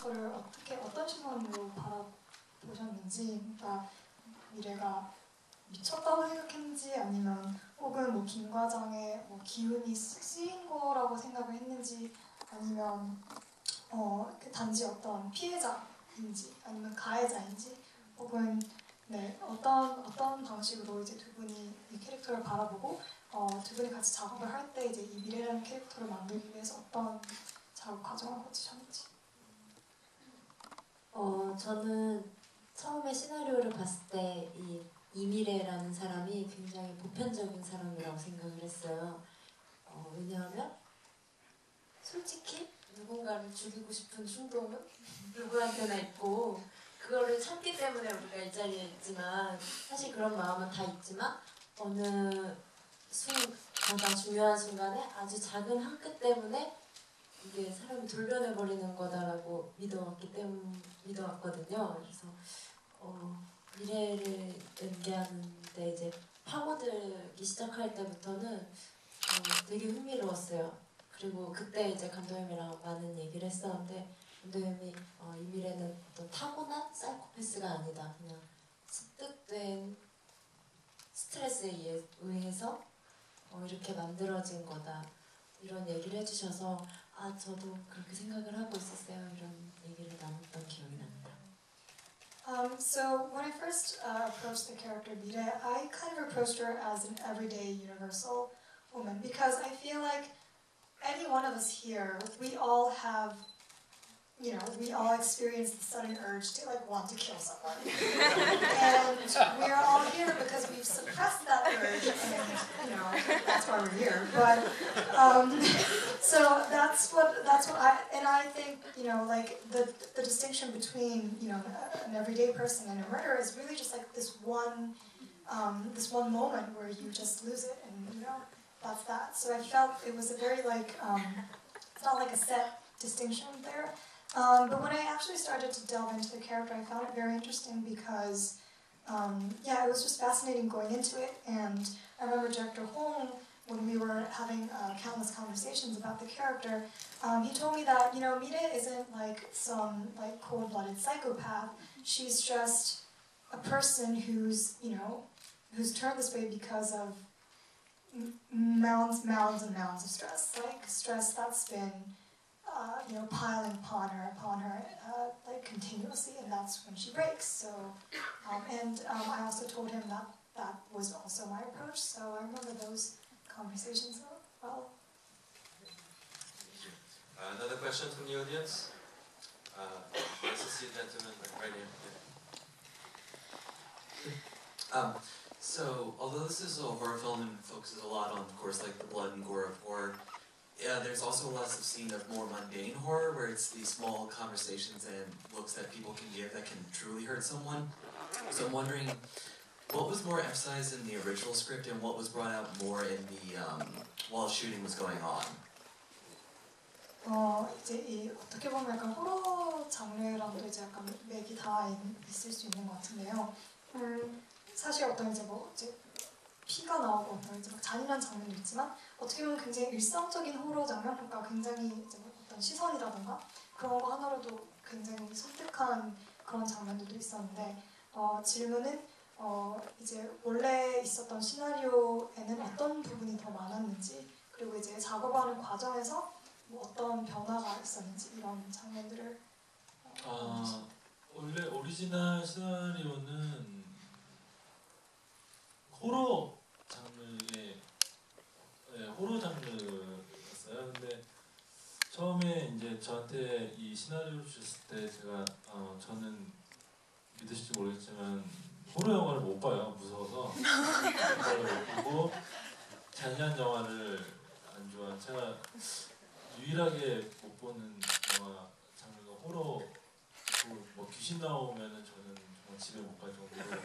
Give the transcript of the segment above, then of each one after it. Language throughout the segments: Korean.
저를 어떤 시선으로 바라보셨는지, 그러니까 미래가 미쳤다고 생각했는지 아니면 혹은 뭐 김과장의 뭐 기운이 쓰인 거라고 생각을 했는지 아니면 단지 어떤 피해자인지 아니면 가해자인지 혹은 네 어떤 방식으로 이제 두 분이 이 캐릭터를 바라보고 두 분이 같이 작업을 할 때 이제 이 미래라는 캐릭터를 만들기 위해서 어떤 작업 과정을 거치셨는지. 저는 처음에 시나리오를 봤을 때 이미래라는 사람이 굉장히 보편적인 사람이라고 생각을 했어요. 왜냐하면 솔직히 누군가를 죽이고 싶은 충동은 누구한테나 있고 그거를 참기 때문에 우리가 이 자리에 있지만 사실 그런 마음은 다 있지만 어느 가장 중요한 순간에 아주 작은 한 끗 때문에 이게 사람이 돌변해버리는 거다라고 믿어왔거든요. 그래서 미래를 연기하는데 이제 파고들기 시작할 때부터는 되게 흥미로웠어요. 그리고 그때 이제 감독님이랑 많은 얘기를 했었는데 감독님이 이 미래는 어떤 타고난 사이코패스가 아니다. 그냥 습득된 스트레스에 의해서 이렇게 만들어진 거다. 이런 얘기를 해주셔서 저도 그렇게 생각을 하고 있었어요. 이런 얘기를 나눴던 기억이 납니다. So when I first approached the character Mire, I kind of approached her as an everyday universal woman because I feel like any one of us here, we all have, we all experience the sudden urge to want to kill someone. And we are all here because we've suppressed that urge and, that's why we're here. But, so that's what I think, the distinction between, an everyday person and a murderer is really just like this one moment where you just lose it and, that's that. So I felt it was a very it's not like a set distinction there. But when I actually started to delve into the character, I found it very interesting because, it was just fascinating going into it. And I remember Director Hong, when we were having countless conversations about the character, he told me that, Mire isn't some cold-blooded psychopath. She's just a person who's turned this way because of mounds and mounds of stress, stress that's been piling upon her continuously, and that's when she breaks. So, I also told him that was also my approach. So I remember those conversations well. Another question from the audience. This is the gentleman right here. So, although this is a horror film and focuses a lot on, of course, the blood and gore of horror, there's also lots of scenes of more mundane horror where it's these small conversations and looks that people can give that can truly hurt someone. So I'm wondering, what was more emphasized in the original script and what was brought out more in the while shooting was going on? 이제 어떻게 보면 약간 호러 장르랑도 이제 약간 맥이 다 있을 수 있는 것 같은데요. 사실 어떤 이제 피가 나오고 이제 잔인한 장면도 있지만 어떻게 보면 굉장히 일상적인 호러 장면, 그러니까 굉장히 이제 어떤 시선이라던가 그런 거 하나로도 굉장히 섬뜩한 그런 장면들도 있었는데 질문은 이제 원래 있었던 시나리오에는 어떤 부분이 더 많았는지 그리고 이제 작업하는 과정에서 어떤 변화가 있었는지 이런 장면들을 원래 오리지널 시나리오는 호러 장르였어요. 근데 처음에 이제 저한테 이 시나리오를 주셨을 때 제가 저는 믿으실지 모르겠지만 호러 영화를 못 봐요. 무서워서. 그리고 잔인한 영화를 안 좋아한 제가 유일하게 못 보는 영화 장르가 호러. 뭐 귀신 나오면은 저는 정말 집에 못 갈 정도로.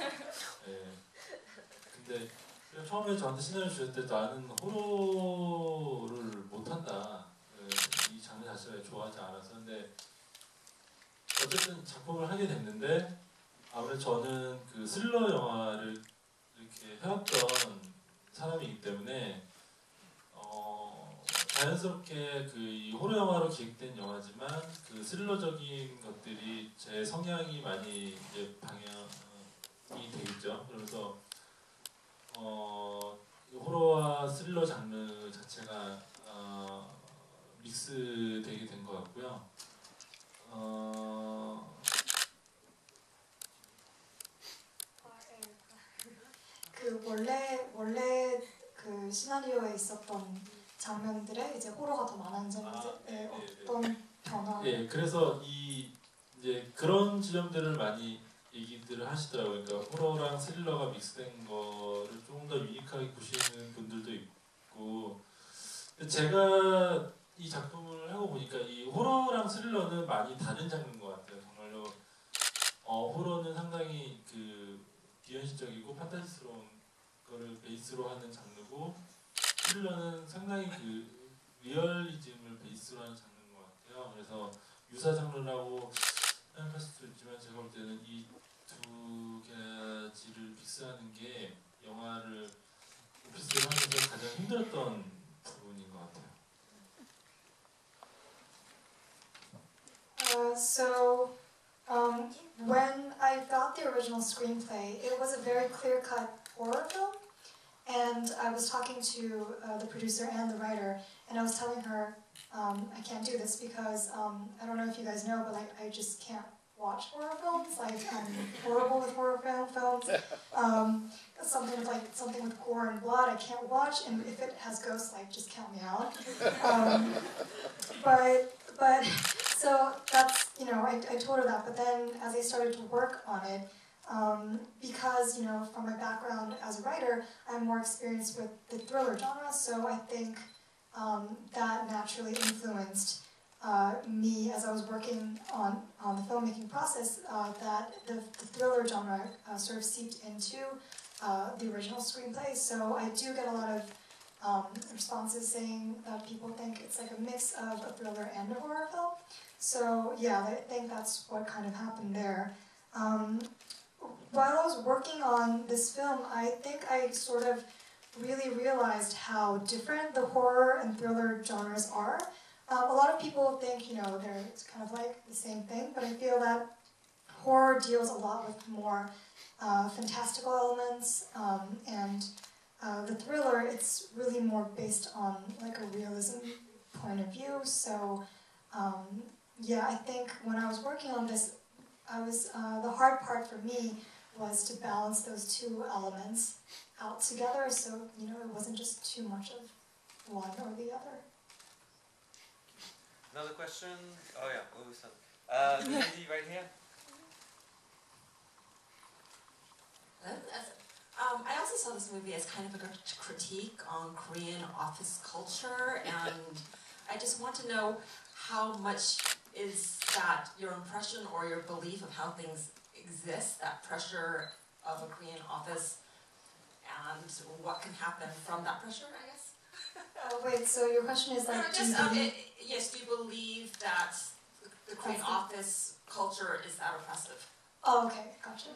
근데 처음에 저한테 시나리오 주실 때 나는 호러를 못한다. 이 장르 자체를 좋아하지 않아서. 근데 어쨌든 작품을 하게 됐는데 아무래도 저는 그 스릴러 영화를 이렇게 해왔던 사람이기 때문에 자연스럽게 이 호러 영화로 기획된 영화지만 그 스릴러적인 것들이 제 성향이 많이 이제 방향이 되겠죠. 그래서 호러와 스릴러 장르 자체가 믹스되게 된 것 같고요. 그 원래 그 시나리오에 있었던 장면들에 이제 호러가 더 많은 장면에 어떤 변화? 예, 그래서 이제 그런 지점들을 많이 얘기들을 하시더라고요. 그러니까 호러랑 스릴러가 믹스된 거를 조금 더 유니크하게 보시는 분들도 있고, 제가 이 작품을 하고 보니까 이 호러랑 스릴러는 많이 다른 장르인 것 같아요. 정말로 호러는 상당히 그 비현실적이고 판타지스러운 거를 베이스로 하는 장르고, 스릴러는 상당히 그 리얼리즘을 베이스로 하는 장르인 것 같아요. 그래서 유사 장르라고 생각할 수도 있지만 제가 볼 때는 이 두 가지를 믹스하는 게 영화를 오피스를 하면서 가장 힘들었던 부분인 것 같아요. When I got the original screenplay, it was a very clear-cut horror film, and I was talking to the producer and the writer, and I was telling her I can't do this because I don't know if you guys know, but like I just can't watch horror films. Like I'm horrible with horror films. Something with gore and blood I can't watch, and if it has ghosts, like just count me out. But so that's, you know, I told her that, but then as I started to work on it, because, you know, from my background as a writer, I'm more experienced with the thriller genre, so I think that naturally influenced me as I was working on the filmmaking process, that the thriller genre sort of seeped into the original screenplay. So I do get a lot of responses saying that people think it's like a mix of a thriller and a horror film. So yeah, I think that's what kind of happened there. While I was working on this film, I think I sort of really realized how different the horror and thriller genres are. A lot of people think, you know, they're kind of like the same thing, but I feel that horror deals a lot with more fantastical elements, and the thriller, it's really more based on like a realism point of view. So yeah, I think when I was working on this, the hard part for me was to balance those two elements out together, so, you know, it wasn't just too much of one or the other. Another question? Oh yeah, what was that? The lady right here. I also saw this movie as kind of a critique on Korean office culture, and I just want to know how much is that your impression or your belief of how things exist, that pressure of a Korean office, and what can happen from that pressure, I guess? Wait, so your question is like, yes, do you believe that the Korean office culture is that oppressive? Oh, okay, gotcha.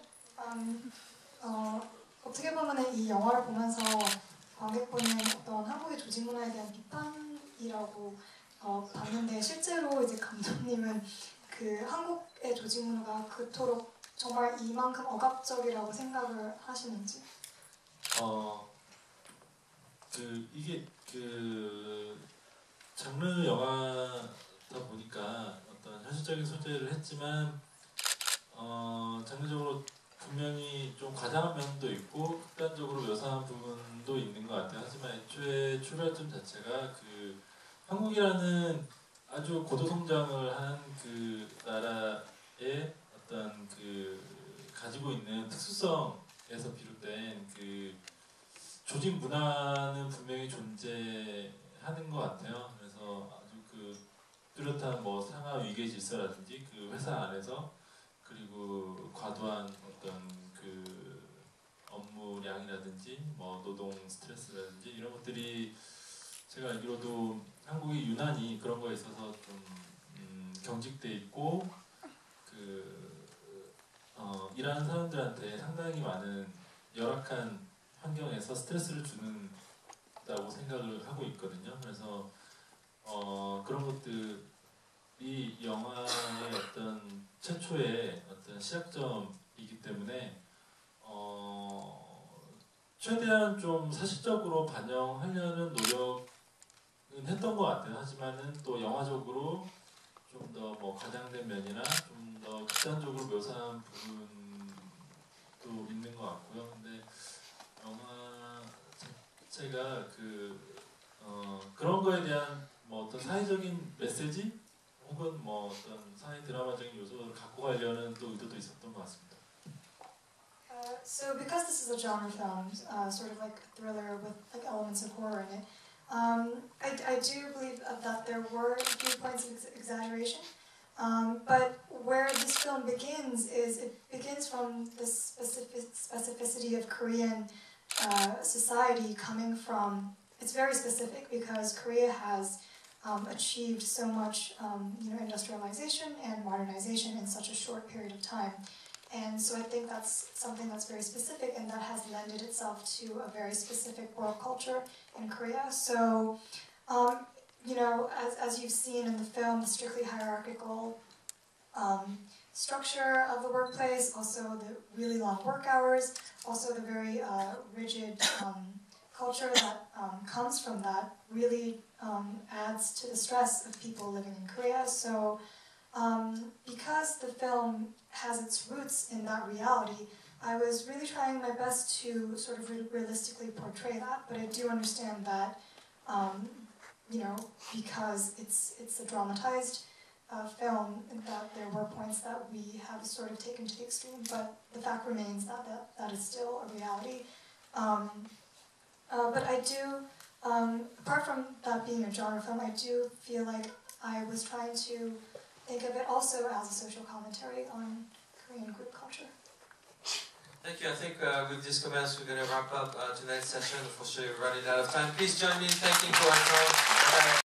어떻게 보면 이 영화를 보면서 관객분은 어떤 한국의 조직 문화에 대한 비판이라고 봤는데, 실제로 이제 감독님은 그 한국의 조직 문화가 그토록 정말 이만큼 억압적이라고 생각을 하시는지? 이게 장르 영화다 보니까 어떤 현실적인 소재를 했지만 장르적으로 분명히 좀 과장한 면도 있고 극단적으로 묘사한 부분도 있는 것 같아요. 하지만 애초에 출발점 자체가 그 한국이라는 아주 고도 성장을 한 그 나라의 어떤 그 가지고 있는 특수성에서 비롯된 그 조직 문화는 분명히 존재하는 것 같아요. 그래서 아주 그 뚜렷한 뭐 상하 위계 질서라든지 그 회사 안에서, 그리고 과도한 어떤 그 업무량이라든지 뭐 노동 스트레스라든지 이런 것들이 제가 알기로도 한국이 유난히 그런 거에 있어서 좀 경직돼 있고, 일하는 사람들한테 상당히 많은 열악한 환경에서 스트레스를 주는다고 생각을 하고 있거든요. 그래서 그런 것들이 영화의 어떤 최초의 어떤 시작점이기 때문에 최대한 좀 사실적으로 반영하려는 노력은 했던 것 같아요. 하지만은 또 영화적으로 좀 더 뭐 과장된 면이나 좀 더 극단적으로 묘사한 부분도 있는 것 같고요. 근데 영화 자체가 그런 거에 대한 뭐 어떤 사회적인 메시지 혹은 뭐 어떤 사회 드라마적인 요소를 갖고 가려는 또 의도도 있었던 것 같습니다. So because this is a genre film, sort of like a thriller with like elements of horror in it, I do believe that there were a few points of exaggeration. But where this film begins is it begins from the specificity of Korean society coming from. It's very specific because Korea has achieved so much, industrialization and modernization in such a short period of time. And so I think that's something that's very specific and that has lended itself to a very specific world culture in Korea. So, as you've seen in the film, the strictly hierarchical structure of the workplace, also the really long work hours, also the very rigid culture that comes from that really adds to the stress of people living in Korea. So because the film has its roots in that reality, I was really trying my best to sort of realistically portray that, but I do understand that, because it's a dramatized film, that there were points that we have sort of taken to the extreme, but the fact remains that is still a reality. But I do, apart from that being a genre film, I do feel like I was trying to think of it also as a social commentary on Korean group culture. Thank you. I think with these comments we're going to wrap up tonight's session. Unfortunately, we're running out of time. Please join me in thanking for our